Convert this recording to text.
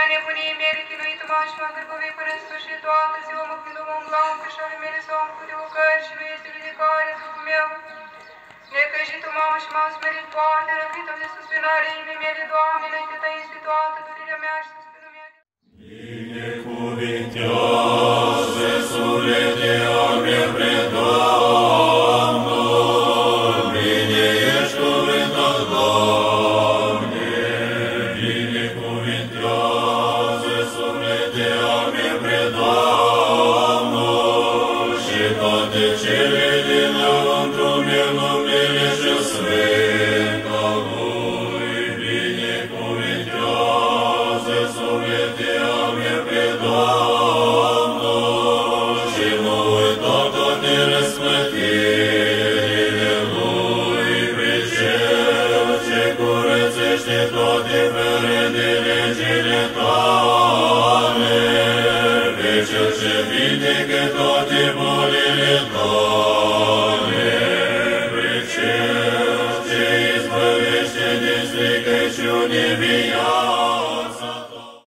nebunie mele, chinuit-mă și mă îngârcovei până în sfârșit toată ziua, mă gându-mă umblam, că și-ale mele s-au împlut de ocări și nu este vindecare în trupul meu. Necăjitul mamă și m-am smerit foarte, răpită-mi de suspinare inimii mele, Doamne, înainte Ta este toată durerea mea și suspinul meu. Binecuvintează suflete al meu prea Domnul, bine ești cuvântat, Doamne. Binecuvintează suflete al meu prea Domnul și toate cele din